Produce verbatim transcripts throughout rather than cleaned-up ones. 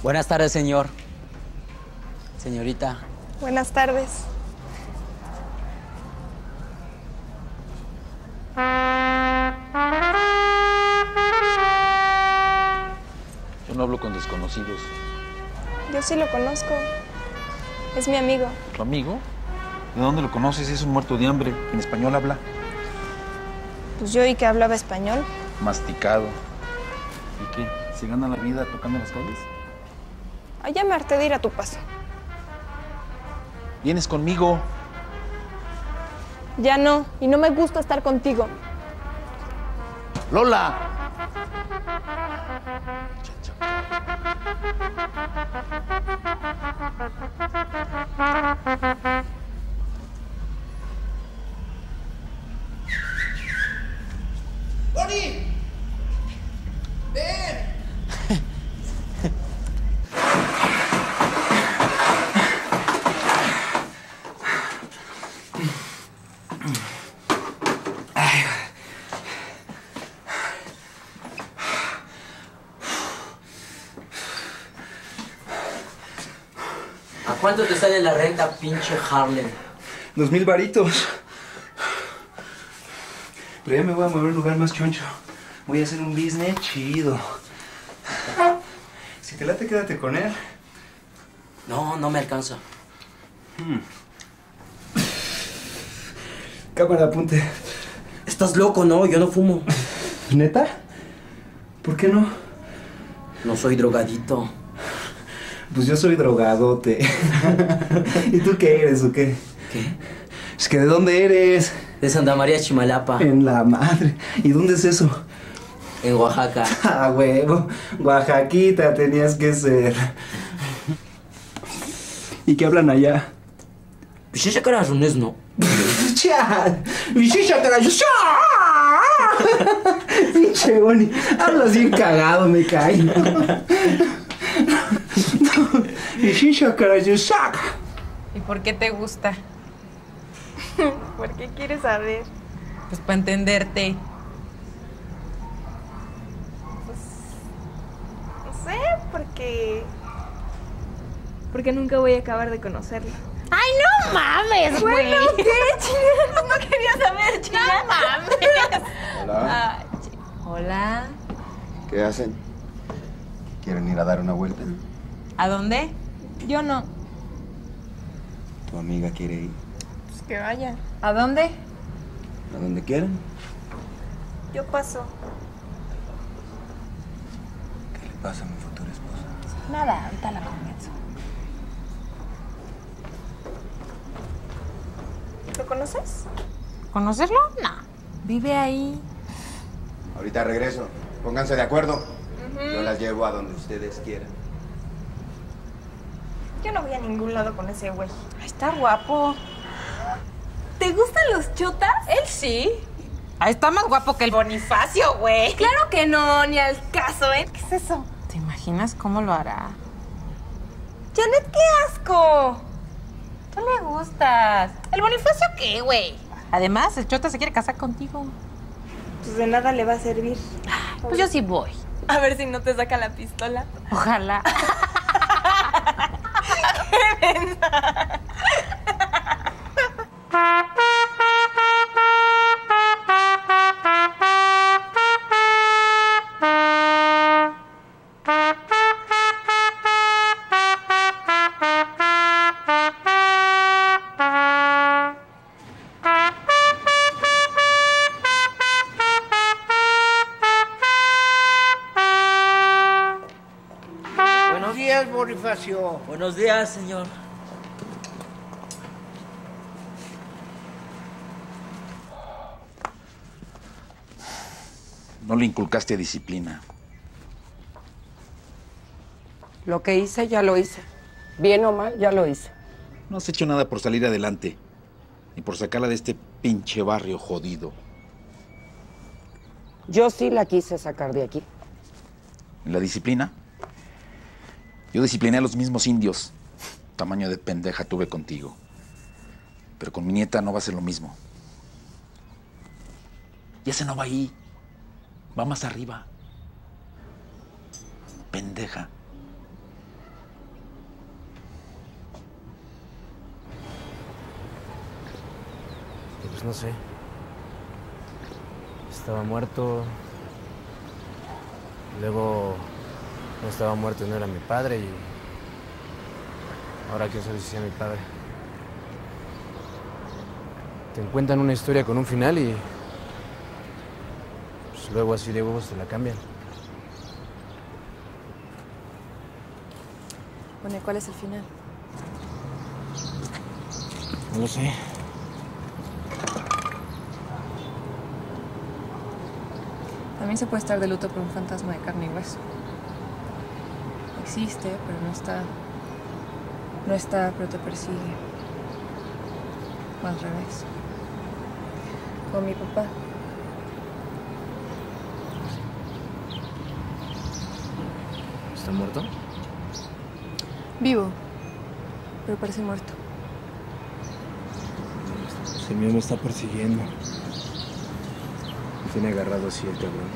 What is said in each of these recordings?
Buenas tardes, señor. Señorita. Buenas tardes. Yo no hablo con desconocidos. Yo sí lo conozco. Es mi amigo. ¿Tu amigo? ¿De dónde lo conoces? Es un muerto de hambre. ¿En español habla? Pues yo oí que hablaba español. Masticado. ¿Y qué? ¿Se gana la vida tocando en las calles? Allá me harté de ir a tu paso. ¿Vienes conmigo? Ya no, y no me gusta estar contigo. ¡Lola! ¡Bonnie! ¡Ven! ¿A cuánto te sale la renta, pinche Harlem? Dos mil varitos. Pero ya me voy a mover a un lugar más choncho. Voy a hacer un business chido. Si te late, quédate con él. No, no me alcanza. Hmm. Cámara, apunte. Estás loco, ¿no? Yo no fumo. ¿Neta? ¿Por qué no? No soy drogadito. Pues yo soy drogadote. ¿Y tú qué eres o qué? ¿Qué? Es que ¿de dónde eres? De Santa María Chimalapa. En la madre. ¿Y dónde es eso? En Oaxaca. Ah, huevo. Oaxaquita tenías que ser. ¿Y qué hablan allá? Pichicha carajones, ¿no? ¡Chal! ¡Pichicha carajones! Pinche Bonnie. Hablas bien cagado, me cae. Pichicha carajones. ¿Y por qué te gusta? ¿Por qué quieres saber? Pues para entenderte. No sé, porque... Porque nunca voy a acabar de conocerlo. ¡Ay, no mames, güey! Bueno, ¿qué? Chinga, no quería saber, chinga. ¡No mames! Hola. Ay, chi- Hola. ¿Qué hacen? ¿Quieren ir a dar una vuelta? ¿A dónde? Yo no. ¿Tu amiga quiere ir? Pues que vaya. ¿A dónde? ¿A donde quieran? Yo paso. ¿Qué le pasa a mi futura esposa? Nada, ahorita la convenzo. ¿Lo conoces? ¿Conocerlo? No. Vive ahí. Ahorita regreso. Pónganse de acuerdo. Yo las llevo a donde ustedes quieran. Yo no voy a ningún lado con ese güey. Ay, está guapo. ¿Te gustan los chotas? Él sí. Ahí está más guapo que el Bonifacio, güey. Claro que no, ni al caso, ¿eh? ¿Qué es eso? ¿Te imaginas cómo lo hará? Janet, qué asco. Tú le gustas. ¿El Bonifacio qué, güey? Además, el Chota se quiere casar contigo. Pues de nada le va a servir. Pues yo sí voy. A ver si no te saca la pistola. Ojalá. ¡Qué mensa! Buenos días, Bonifacio. Buenos días, señor. No le inculcaste disciplina. Lo que hice, ya lo hice. Bien o mal, ya lo hice. No has hecho nada por salir adelante. Ni por sacarla de este pinche barrio jodido. Yo sí la quise sacar de aquí. ¿En la disciplina? Yo discipliné a los mismos indios. Tamaño de pendeja tuve contigo. Pero con mi nieta no va a ser lo mismo. Y ese no va ahí. Va más arriba. Pendeja. pues no sé. Estaba muerto. Luego no estaba muerto y no era mi padre y ahora quién sabe si sea mi padre. Te cuentan una historia con un final y pues luego así de huevos te la cambian. Bueno, ¿y cuál es el final? No lo sé. También se puede estar de luto por un fantasma de carne y hueso. Existe, pero no está. No está, pero te persigue. O al revés. Con mi papá. ¿Está muerto? Vivo, pero parece muerto. Pues el mío me está persiguiendo. Me tiene agarrado así el cabrón.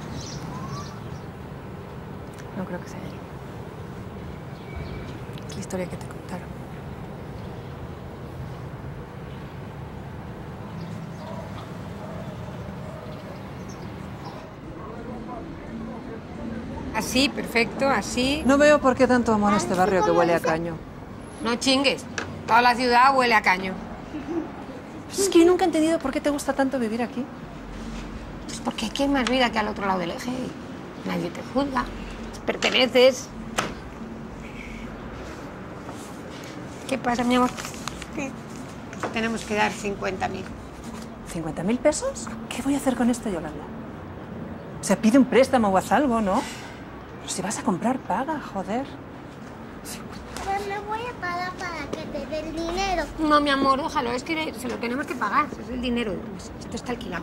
No creo que sea él. Es la historia que te contaron. Así, perfecto, así. No veo por qué tanto amor a este barrio que huele a caño. No chingues. Toda la ciudad huele a caño. Pues es que yo nunca he entendido por qué te gusta tanto vivir aquí. Pues porque aquí hay más vida que al otro lado del eje. Nadie te juzga. Perteneces. ¿Qué pasa, mi amor? ¿Qué? Tenemos que dar cincuenta mil. ¿cincuenta mil pesos? ¿Qué voy a hacer con esto, Yolanda? O sea, pide un préstamo o haz algo, ¿no? Pero si vas a comprar, paga, joder. Pues me voy a pagar para que te dé el dinero. No, mi amor, déjalo. Es que se lo tenemos que pagar. Es el dinero. Esto está alquilado.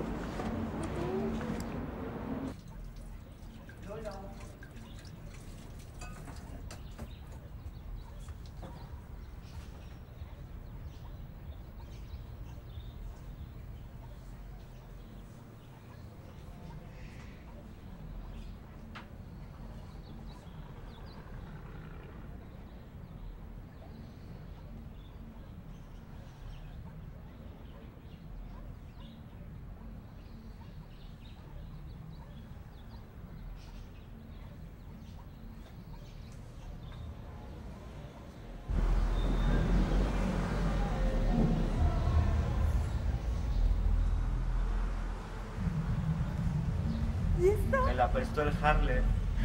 Me la prestó el Harley.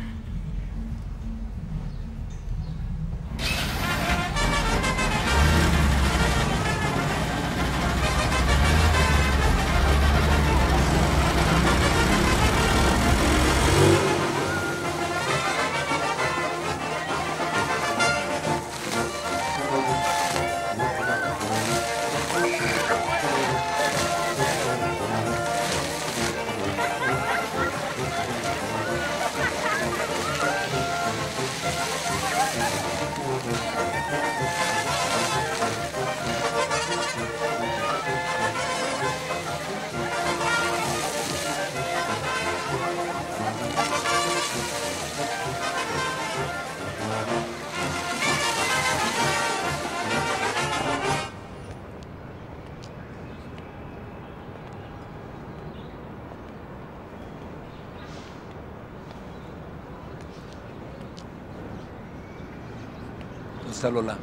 ¿Dónde está Lola?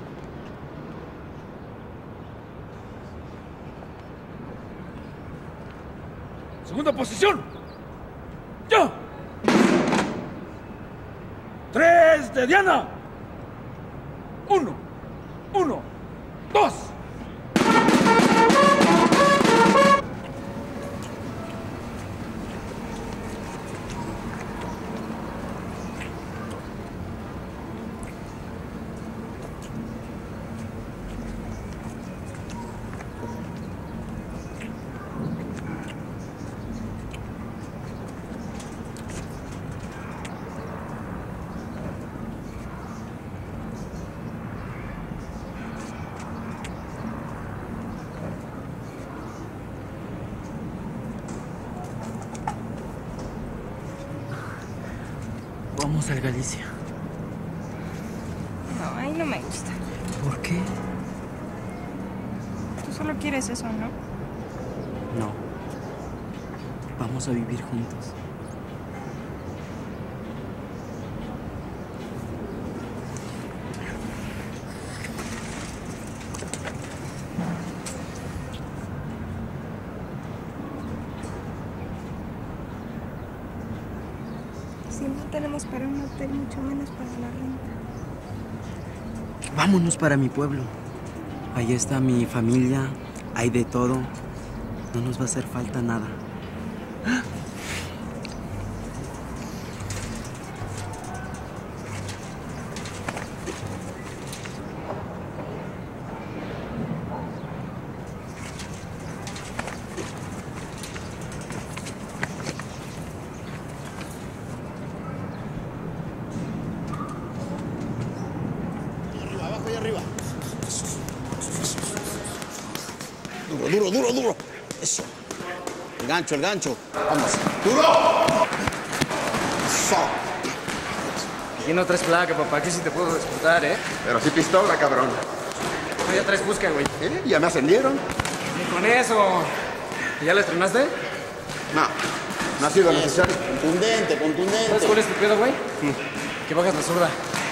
Segunda posición. ¡Ya! Tres de Diana. Uno. Uno. Dos. Vamos al Galicia. No, ahí no me gusta. ¿Por qué? Tú solo quieres eso, ¿no? No. Vamos a vivir juntos. Si no tenemos para un hotel, mucho menos para la renta. Vámonos para mi pueblo. Ahí está mi familia, hay de todo. No nos va a hacer falta nada. Abajo y arriba. Duro, duro, duro, duro. Eso. El gancho, el gancho. Vamos. ¡Duro! Eso. Aquí no traes placa, papá. Aquí sí te puedo descontar, ¿eh? Pero sí pistola, cabrón. No, ya traes busca, güey. ¿Eh? ¿Ya me ascendieron? Ni con eso. ¿Y ya la estrenaste? No. No ha sido Eso. necesario. Contundente, contundente. ¿Sabes cuál es tu pedo, güey? Que bajas la zurda.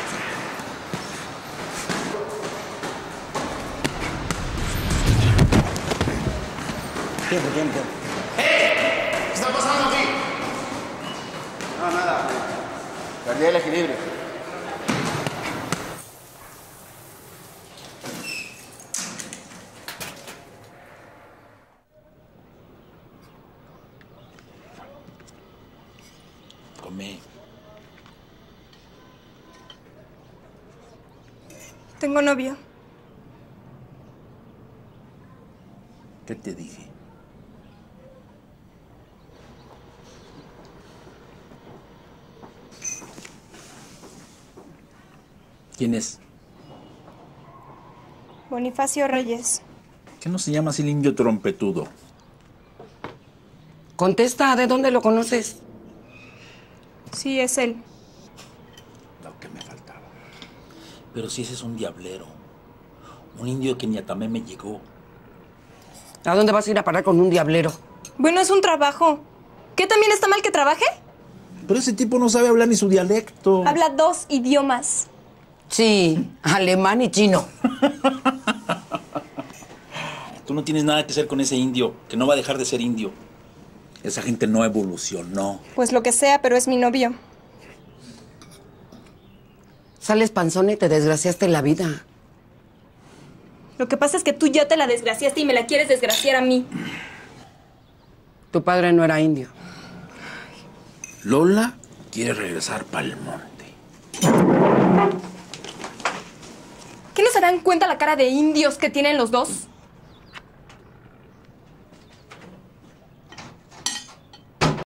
Tiempo, tiempo. ¿Qué está pasando aquí? No, nada. Perdí el equilibrio. Come. Tengo novio. ¿Qué te dije? ¿Quién es? Bonifacio Reyes. ¿Qué no se llama así el indio trompetudo? Contesta, ¿de dónde lo conoces? Sí, es él. Lo que me faltaba. Pero si ese es un diablero. Un indio que ni a Tamé me llegó. ¿A dónde vas a ir a parar con un diablero? Bueno, es un trabajo. ¿Qué también está mal que trabaje? Pero ese tipo no sabe hablar ni su dialecto. Habla dos idiomas. Sí, alemán y chino. Tú no tienes nada que hacer con ese indio, que no va a dejar de ser indio. Esa gente no evolucionó. Pues lo que sea, pero es mi novio. Sales panzón y te desgraciaste la vida. Lo que pasa es que tú ya te la desgraciaste y me la quieres desgraciar a mí. Tu padre no era indio. Lola quiere regresar pa'l monte. ¿Qué no se dan cuenta la cara de indios que tienen los dos?